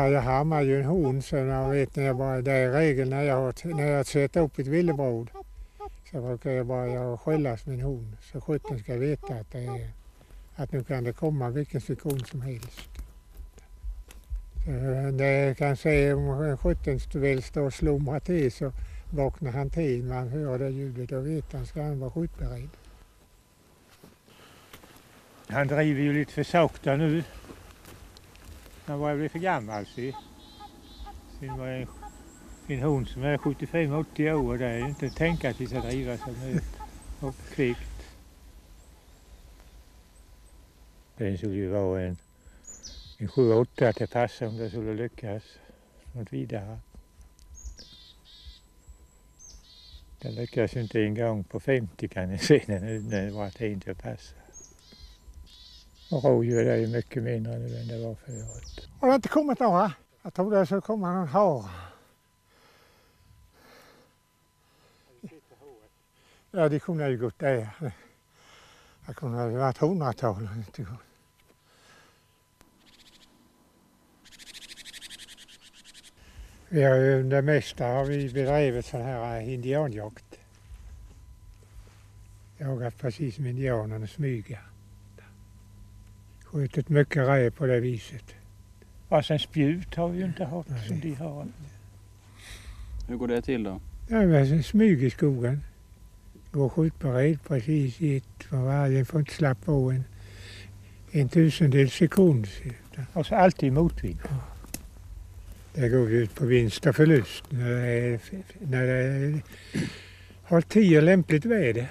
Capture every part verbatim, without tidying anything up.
Ja, jag harmar ju en hon, så jag vet när jag bara, det är regel när jag, har, när jag sätter upp ett villebråd så brukar jag bara jag skällas min hon. Så skytten ska veta att, det är, att nu kan det komma vilken sekund som helst. Så det kan se om skytten vill stå och slumra till så vaknar han till. Man hör det ljudet och vet han ska han vara skjutberedd. Han driver ju lite för sakta nu. Han börjar bli för gammal. Så. Sen var en, en hund som är sjuttiofem åttio år och det är inte tänkt att vi ska driva så nu och kvickt. Det skulle ju vara en, en sju åtta till passa om det skulle lyckas något vidare. Det lyckas ju inte en gång på femtio kan ni se när det var tid till att passa. Och rådjur är ju mycket mindre nu än det var förut. Har det inte kommit några? Jag tror det skulle komma någon hare. Ja, det kunde ju gått där. Det kunde ha varit hundratal. Vi har ju det mesta har vi bedrivit sån här indianjakt. Jagat precis som indianerna smyga. Skjutit mycket räv på det viset. Och sen spjut har vi ju inte haft Nej. Som de har. Hur går det till då? Ja, men smyg i skogen. Går skjutberedd precis i ett för varje. Får inte slappa på en, en tusendels sekund. Och så alltid motvind. Ja. Det går ut på vinst och förlust när det, är, när det är, har tio lämpligt väder.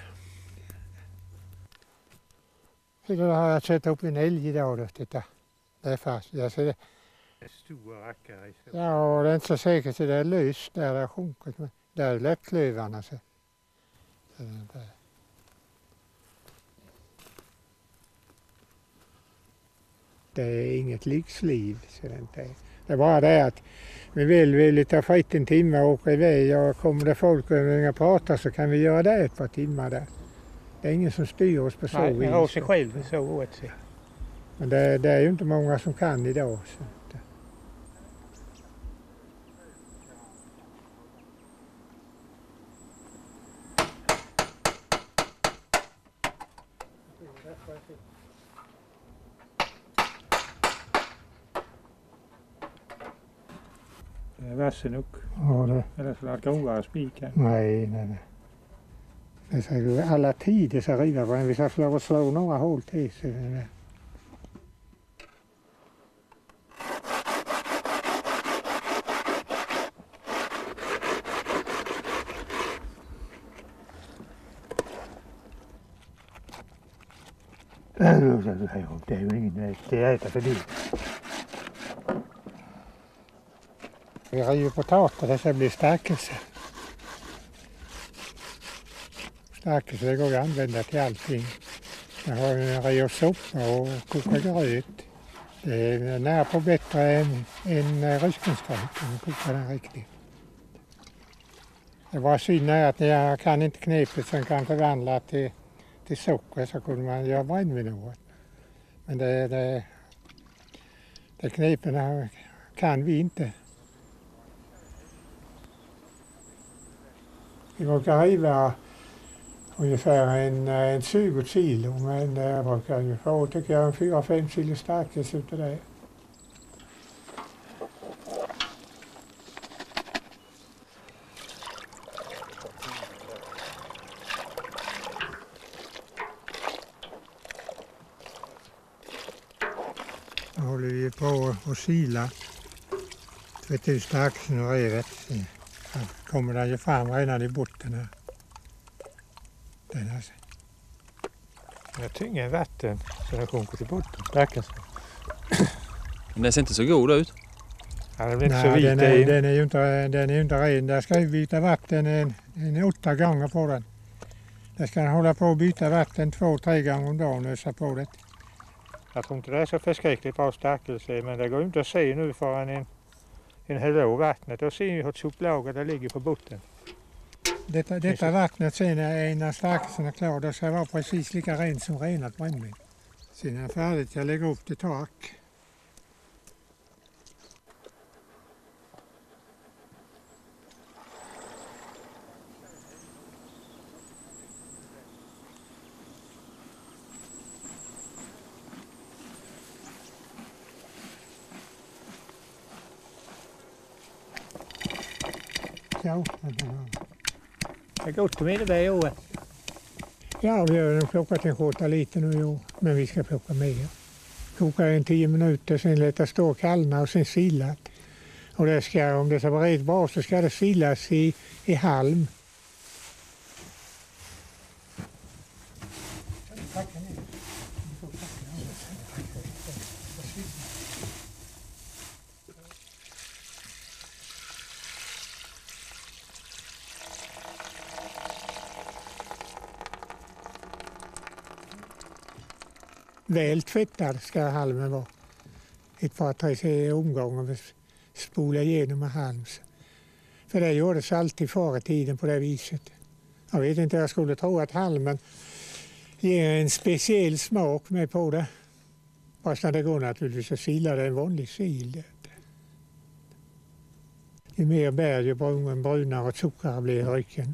Så då har jag sett upp en älg idag då, titta. Det är fast. Jag ser det. Det är stora rackare. Ja, och det är inte så säkert att det är löst där det har sjunkit. Men där är läppklövarna. Så. Så det, det är inget lyxliv. Så det, inte är. Det är bara det att vi vill, vill ta fritt en timme och åka iväg och kommer det folk och vill prata så kan vi göra det ett par timmar där. Det är ingen som styr oss på så vis. Nej, har sig själv så åt sig. Men det, det är ju inte många som kan idag. Så. Det är vassen upp. Ja, det. Eller så att grovare spikar. Nej, nej, nej. Det ska alla tider så riva på en. Vi ska slå, slå några hål till. Så det. Det är ju ingen det äter för det. Vi river potatis så det blir stärkelse. Stärkelse det går att använda till allting. Jag har en riv soppa och kokar gröt. Det är nära på bättre än, än ryskenskrök om man kokar den riktigt. Det var synd att jag kan inte knepet som kan förvandla till, till socker så kunde man göra brännvin åt. Men det, det, det knepen kan vi inte. Vi brukar riva ungefär en, en tjugo kilo, men jag brukar ju få tycker jag en fyra fem kilo stärkelse utav det. Nu håller vi på att sila tvätta stärkelsen och revet. Så kommer den ju fram redan i botten här. Den här. Jag tynger vatten så den sjunker till botten. Stärkelsen. Men den ser inte så god ut. Ja, det blir inte Nej, så vit den är, den är ju inte, den är ju inte ren. Där ska vi byta vatten en, en åtta gånger på den. Där ska den hålla på att byta vatten två, tre gånger om dagen och ösa på det. Jag tror inte det är så förskräckligt bra stärkelse, men det går inte att se nu förrän en, en helå vattnet. Och ser ju ett soplager det ligger på botten. Detta, detta vattnet sen är när stärkelsen är klar, det ska vara precis lika rent som renat brännvin. Sen är det färdigt, jag lägger upp det tak. Ja. Det är gott kom innebär i år. Ja, vi har plockat en skjorta lite nu i år, men vi ska plocka mer. Koka en tio minuter, sen låta stå kallna och sen silat. Och det ska, om det ska vara rätt bra så ska det silas i, i halm. Väl tvättad ska halmen vara. Ett par, tre omgångar och spola igenom med halm. För det gjordes alltid förr i tiden på det viset. Jag vet inte, jag skulle tro att halmen ger en speciell smak med på det. Fast när det går naturligtvis att sila det en vanlig sil. Ju mer bär ju brunare och socker blir drycken.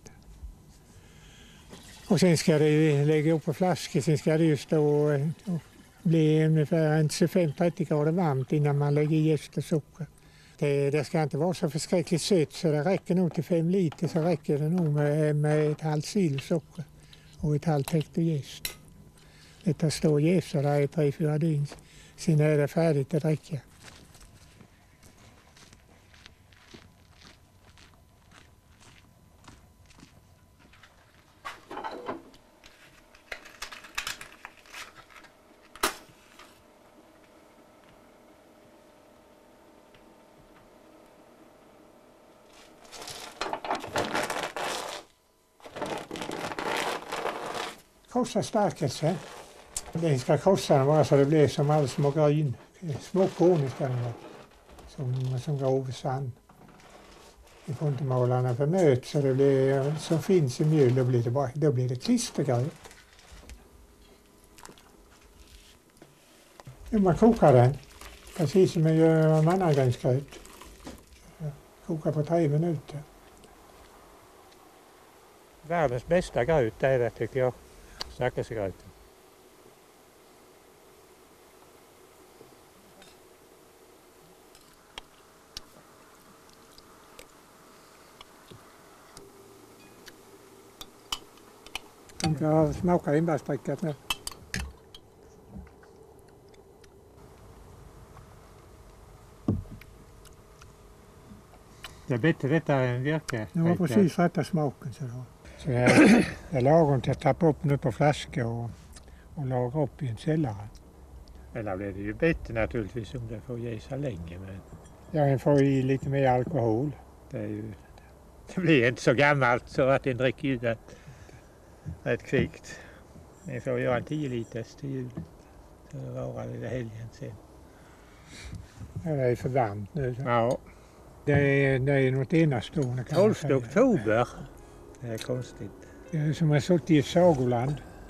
Och sen ska det lägga upp på flaskor, sen ska det ju stå och bli ungefär tjugofem till trettio grader varmt innan man lägger jäst och socker. Det, det ska inte vara så förskräckligt sött så det räcker nog till fem liter så räcker det nog med, med ett halvt kilo socker och ett halvt hektar jäst. Det står och jäser där i tre, fyra dygn. Sen är det färdigt att dricka. Krossa stärkelse. Den ska krossa den bara så det blir som alla små gryn. Små korn ska den vara. Som, som grov sand. Vi får inte måla den för nöt så det blir så finns i mjöl. Då blir det, bara, då blir det klistergröt. Man kokar den. Precis som man gör mannagrynsgröt. Kokar på tre minuter. Världens bästa gröt är det tycker jag. Stärkelsegröten. Man kan smaka enbärsdrickat nu. Det är bättre detta än virke. Det var precis rätta smaken. Så, då. så det är, det är lagom till att tappa upp nu på flaskor och, och lagra upp i en källare. Eller blir det ju bättre naturligtvis om det får ge sig länge. Men... Ja, en får i lite mer alkohol. Det, är ju, det blir inte så gammalt så att den dricker ju det rätt kvickt. Men får göra en tio liters till jul. Så det varar det helgen sen. Ja, det är för varmt nu. Så. Ja. Det är, det är något enastående. tolfte oktober. Det är konstigt. Det är som att suttit i ett sagoland.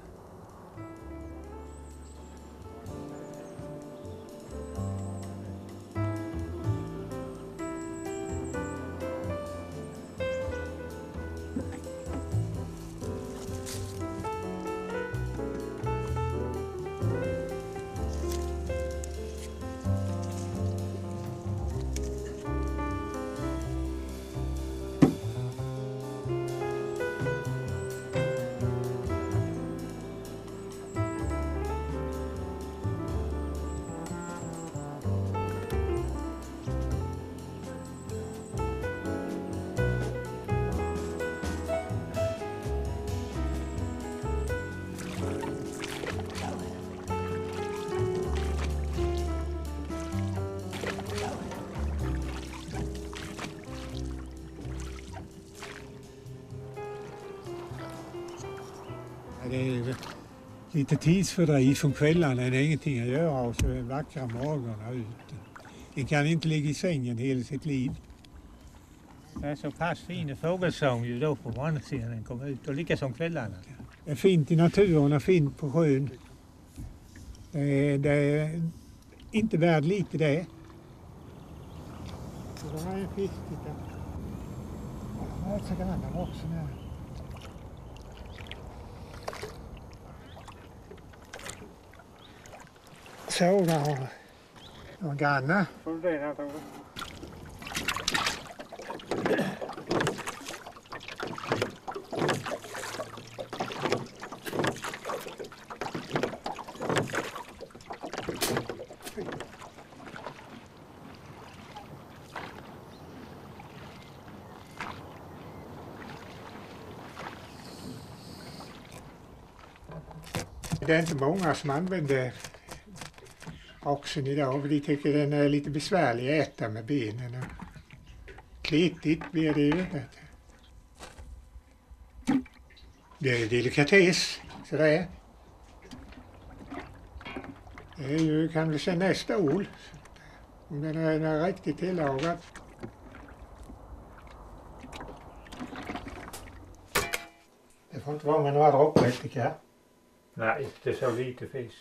Det är lite tidsfördriv från kvällarna, det är ingenting att göra och så är vackra morgnarna ute. Det kan inte ligga i sängen hela sitt liv. Det är så pass fin fågelsång ju då på morgonen sedan den kom ut och lika som kvällarna. Det är fint i naturen och fint på sjön. Det är, det är inte värd lite det. Så det här är en fisktitta. Det är så grannar också nu. Så där har vi grannar. Får du det här, Tove? Det är inte många som använder oxen idag, för de tycker den är lite besvärlig att äta med benen. Kletigt blir det ju. Det är delikatess, så det är. Det är ju, kan vi säga, nästa ål. Om den är, den är riktigt tillagad. Det får inte vara med några droppar, tycker jag. Nej, inte så lite fisk.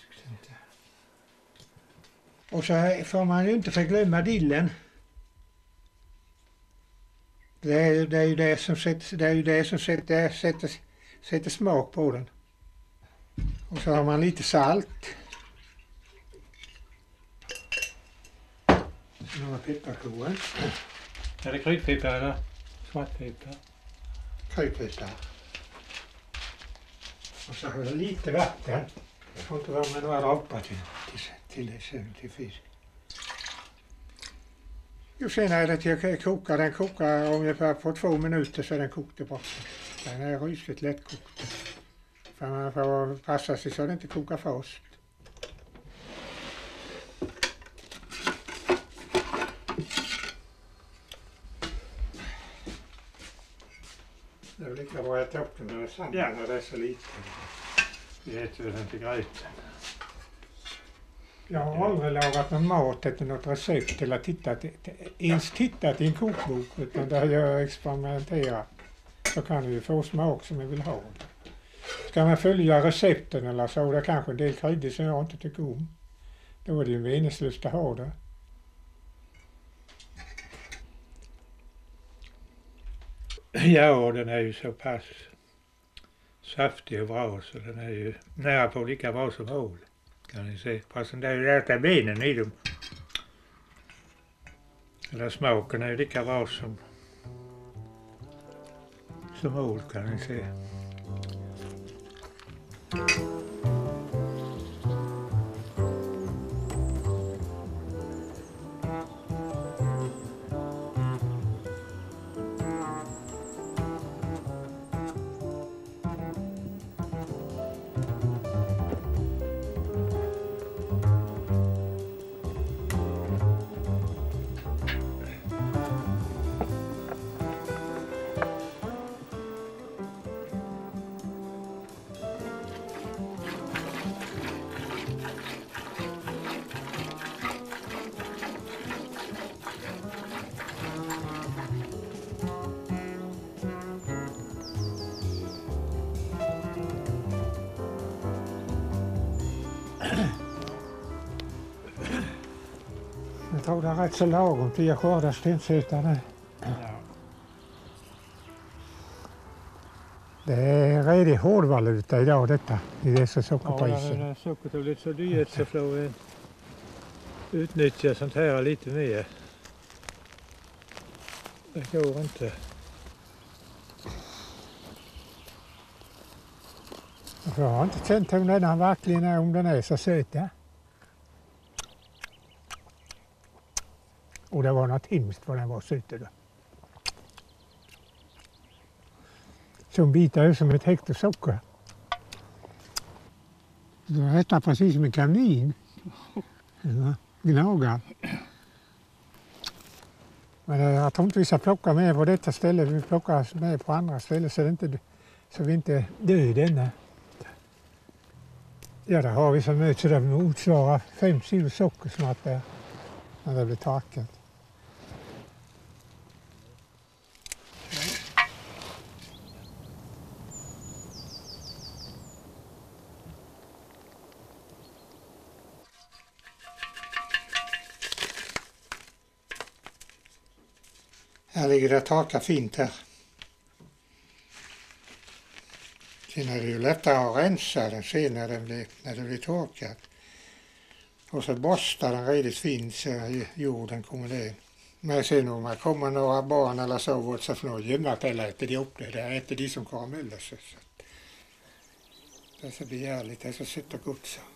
Och så får man ju inte förglömma dillen. Det är, det är ju det som sätter, det är ju det som sätter, sätter, sätter smak på den. Och så har man lite salt. Några pepparkorn. Är det kryddpeppar eller svartpeppar? Kryddpeppar. Och så har jag lite vatten. Det får inte vara med några droppar till, till, till, till fisk. Jo, sen är det att jag kokar. Den kokar ungefär på två minuter så den kokte bort. Den är rysligt lättkokt. För man får passa sig så den inte kokar fast. Det är lika bra att äta upp den när det är samman Ja. när det är så lite. Vi äter väl inte grytan. Jag har aldrig lagat någon mat efter något recept eller tittat, ens tittat i en kokbok, utan där jag experimenterar så kan du ju få smak som jag vill ha. Ska man följa recepten eller så, det kanske en del kryddor som jag inte tycker om. Då är det ju meningslöst att ha det. Ja, den är ju så pass saftig och bra så den är ju nära på lika bra som ål. Kan ni se. Fast det är ju äta benen i dem. Den där smaken är ju lika bra som som ål kan ni se. Jag tror det är rätt så lagom till jag skördar stensöta nu. Ja. Det är redigt hårdvaluta idag detta, i dessa Ja, sockerpriser. när sockret har blivit så dyrt så får vi utnyttja sånt här lite mer. Det går inte. Jag har inte känt om den verkligen är, om den är så söt. Ja. Och det var något hemskt vad den var söt då. Som bitar som ett hekto socker. Det var detta precis som en kanin. Ja, gnagar. Men jag tror inte vi ska plocka med på detta ställe. Vi plockar med på andra ställen så, det inte, så vi inte dör denna. Ja, där har vi som möts så det motsvarar fem kilo socker snart där. När det blir torkat. Här ligger det torka fint här. Sen är det ju lättare att rensa den sen när den blir, när det blir torkat. Och så borstar den riktigt fint så jorden kommer det. Men sen om det kommer några barn eller så, så får de gömma eller äter de upp det. Det äter de som karameller. Så. Det är så begärligt, det är så sött och gott så.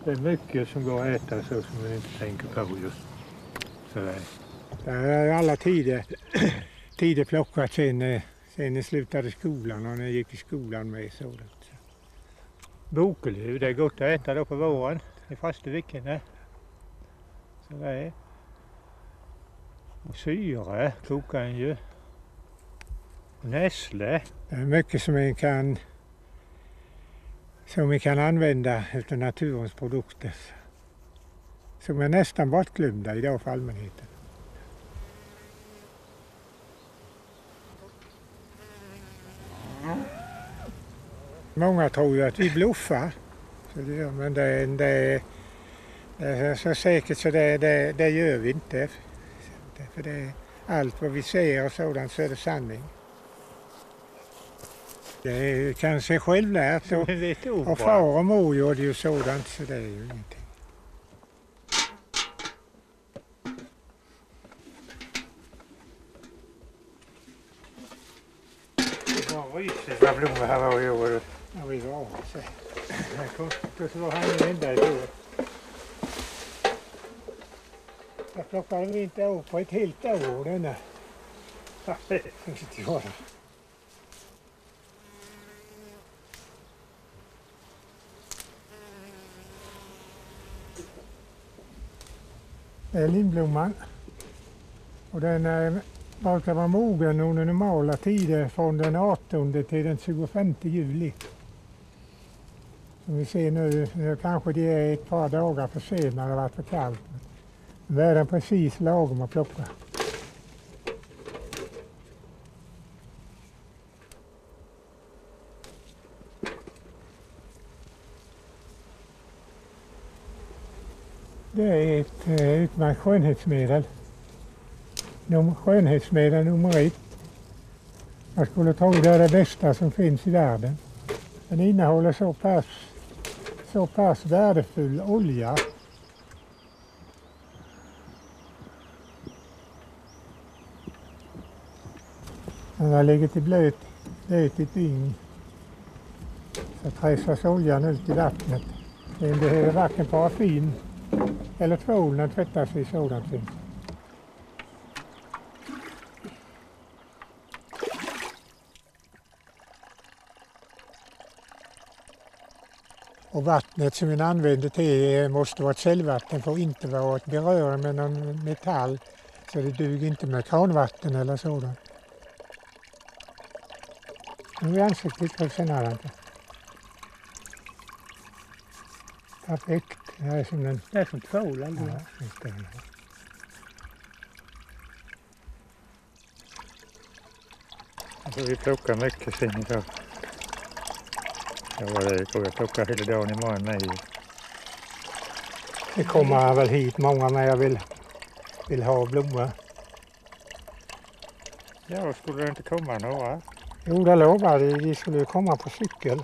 Det är mycket som går att äta så som man inte tänker på just sådär. Det är alla tider, tider plockat sen, sen ni slutade skolan och ni gick i skolan med sådant. Bokelöv, det är gott att äta då på våren i första veckorna. Så det är. Och syre kokar en ju. Och nässle. Det är mycket som vi kan, som vi kan använda utav naturens produkter. Som är nästan bortglömda idag för allmänheten. Många tror ju att vi bluffar, så det gör, men det, det, det är så säkert så det, det, det gör vi inte. För det, allt vad vi ser och sådant så är det sanning. Det är kanske självlärt och, och far och mor gjorde ju sådant så det är ju ingenting. Det var rysligt vad blommor här var i år. Ja, vi var så. Det kostade så var han ju ända i år. Jag plockade vi inte av på ett helt år denna. Det finns inte göra. Det är lindblomman. Och den är, brukar vara mogen under normala tider från den artonde till den tjugofemte juli. Som vi ser nu, nu kanske det är ett par dagar för sent när det har varit för kallt. Nu är den precis lagom att plocka. Det är ett eh, utmärkt skönhetsmedel. Num- skönhetsmedel nummer ett. Jag skulle tro det är det bästa som finns i världen. Den innehåller så pass, så pass värdefull olja. Den har legat i blöt, blöt i ett dygn. Så pressas oljan ut i vattnet. Den behöver varken paraffin eller tvål när tvättas i sådant finns. Och vattnet som vi använder till måste vara ett källvatten, får inte vara ett beröra med någon metall. Så det duger inte med kranvatten eller sådant. Nu är ansiktet på senare. Perfekt. Det är som en... Det är som tvål alltså. Ja, just det. Alltså, vi plockar mycket sen idag. Ja, det går jag plocka hela dagen imorgon med. Det kommer väl hit många med jag vill, vill ha blommor. Ja, skulle det inte komma några? Jo, det lovade de skulle komma på cykel.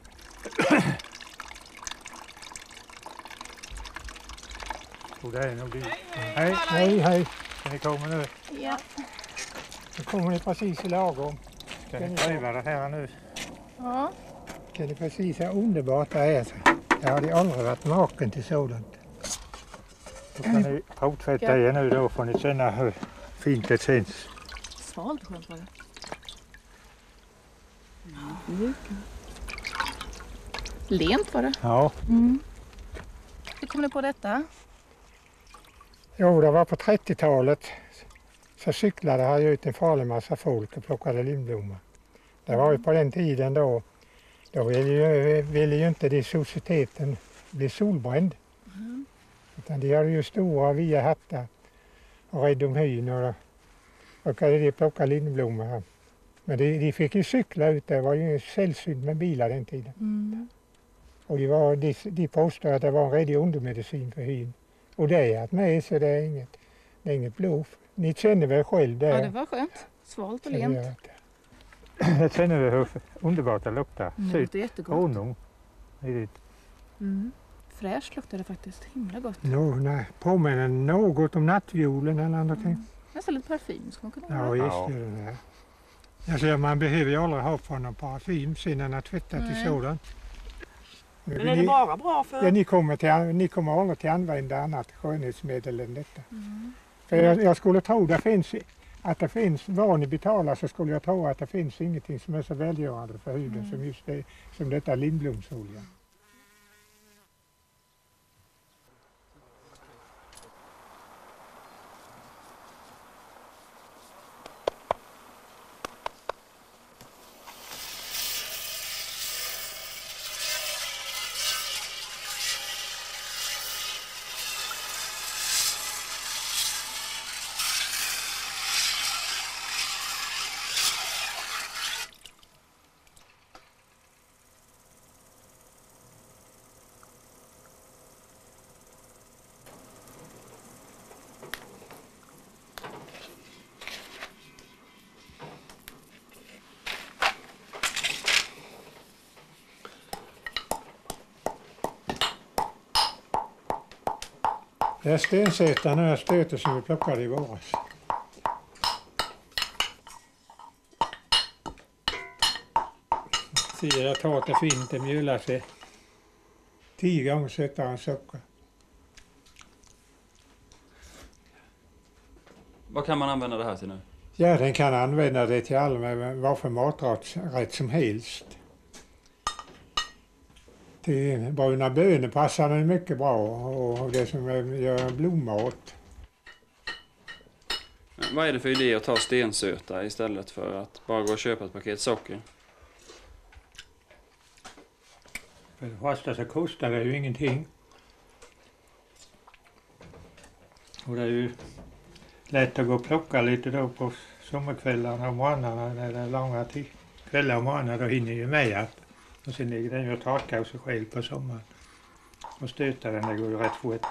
Och det är nog det. Hej, Hej, hej. ska ni komma nu? Ja. Nu kommer ni precis i lagom. Ska ni pröva det här nu? Ja. Det är precis här underbart det är. Jag hade aldrig varit maken till sådant. Då kan ni provtvätta er nu då får ni känna hur fint det känns. Svalt skönt var det. Mm. Lent var det. Ja. Mm. Hur kom ni på detta? Jo, det var på trettiotalet. Så cyklade här ut en farlig massa folk och plockade lindblommor. Det var ju på den tiden då. Då ville ju, ville ju inte de societeten bli solbränd. Mm. Utan de hade ju stora via hattar och rädd om hyn och råkade de plocka lindblommor här. Men de, de fick ju cykla ut, det var ju sällsynt med bilar den tiden. Mm. Och de, var, de, de påstod att det var en redig undermedicin för hyn. Och det är att med så det är inget, det är inget bluff. Ni känner väl själv det? Ja, det var skönt. Svalt och lent. Jag känner hur underbart det luktar. Mm, det luktar jättegott. Honung. Mm. Fräscht luktar det faktiskt. Himla gott. No, nej. Påminner något om nattviolen eller någonting. Mm. Nästan lite parfym ska man kunna ha. Ja, just det. Ja. Alltså, man behöver ju aldrig ha på någon parfym sen när man tvättat i sådant. Men är det bara bra för... Ja, ni kommer, till, ni kommer aldrig till använda annat skönhetsmedel än detta. Mm. För jag, jag skulle tro det finns, att det finns, vad ni betalar så skulle jag tro att det finns ingenting som är så välgörande för huden Mm. som just det, som detta lindblomsolja. Det är stensätaren och jag stöter som vi plockade i våras. Ser jag tar det fint, det mjölar sig tio gånger sötare än socker. Vad kan man använda det här till nu? Ja, den kan använda det till all med vad för maträtt som helst. Till bruna bönor passar den mycket bra och det som gör blommat. Vad är det för idé att ta stensöta istället för att bara gå och köpa ett paket socker? För det första så kostar det ju ingenting. Och det är ju lätt att gå och plocka lite då på sommarkvällarna och morgnarna när det är långa till kvällar och morgnar, då hinner ju med att. Och sen ligger den ju och torkar sig själv på sommaren. Och stöta den, det går ju rätt fort.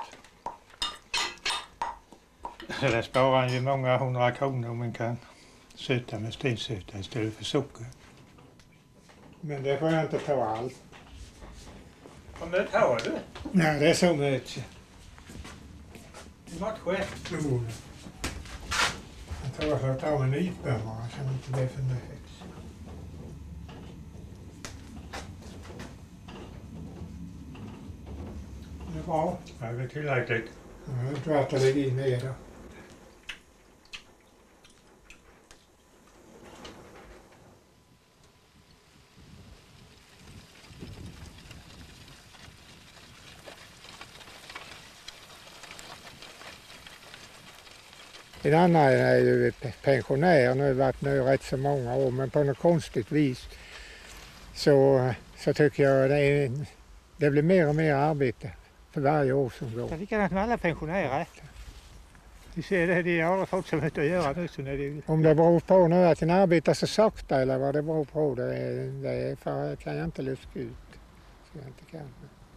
Så där sparar han ju många hundra kronor om man kan söta med stensöta istället för socker. Men det får jag inte ta allt. Vad mycket har du? Nej, det är så mycket. Det var själv. Jo. Jag tror jag får ta en nypa bara så inte det är för mycket. Det är bra. Ja, det är tillräckligt. Jag tror att det ligger in med då. En annan är ju pensionär, nu har varit nu rätt så många år, men på något konstigt vis så, så tycker jag det, är, det blir mer och mer arbete för varje år som går. Det är likadant med alla pensionärer. Vi ser det, de har aldrig fått så mycket att göra nu. Så när det... Om det beror på nu att en arbetar så sakta eller vad det beror på, det, det för, kan jag inte luska ut. Så jag inte kan.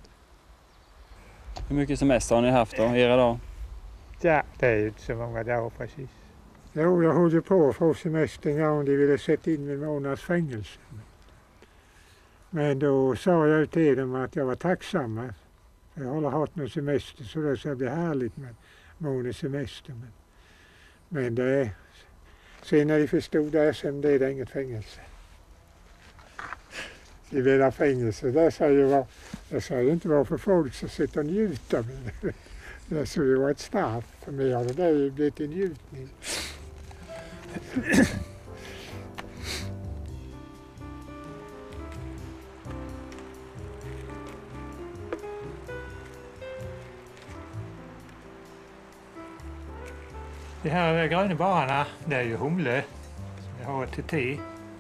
Hur mycket semester har ni haft då, era dagar? Ja, det är ju inte så många dagar precis. Jo, jag höll ju på att få semester en gång de ville sätta in en månads fängelse. Men då sa jag till dem att jag var tacksam. Jag har aldrig haft någon semester så det ska bli härligt med månads semester. Men, men det, sen när de förstod det sen blev det inget fängelse. De vill ha fängelse. Det sa ju, det sa ju inte vara för folk som sitter och njuter. Men det skulle ju vara ett straff för mig. Och det har ju blivit en njutning. De här gröna bararna, det är ju humle. Jag har till te.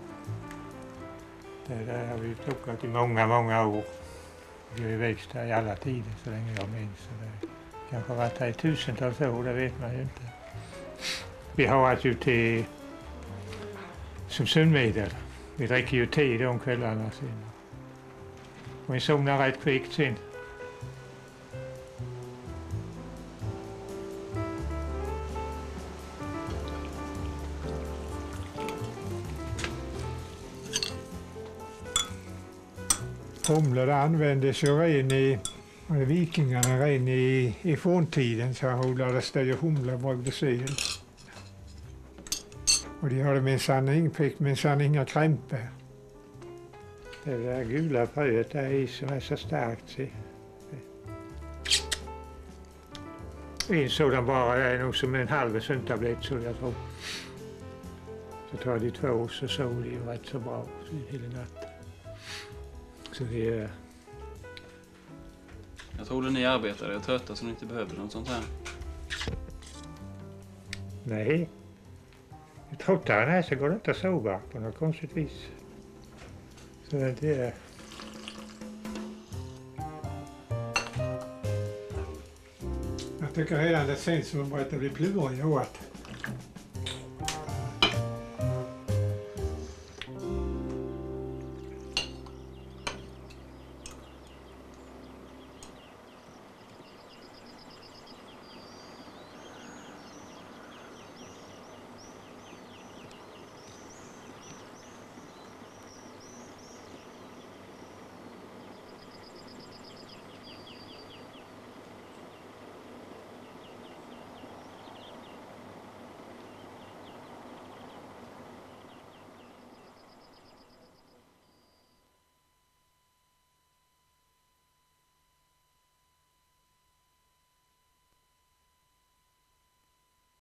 Det där har vi plockat i många, många år. Vi har ju växt här i alla tider så länge jag minns. Så det kanske varit här i tusentals år, det vet man ju inte. Vi har alltså te som sömnmedel. Vi dricker ju te de kvällarna sen. Och vi somnar rätt kvickt sen. Humle det användes ju ren i, vikingarna ren i, i forntiden så odlades det ju humle och bryggde syl. Och de hade minsann, fick minsann inga krämpor. Det är det där gula fröet där i som är så starkt. Se. En sådan bara är nog som en halv sömntablett så jag tror. Så tar de två så sov de rätt så bra hela natten. Så det är... Jag trodde ni arbetade och trötta så ni inte behövde något sånt här. Nej. Ju tröttare den är så går det inte att sova på något konstigt vis. Så det är... Jag tycker redan det känns som att det blir plurig i året.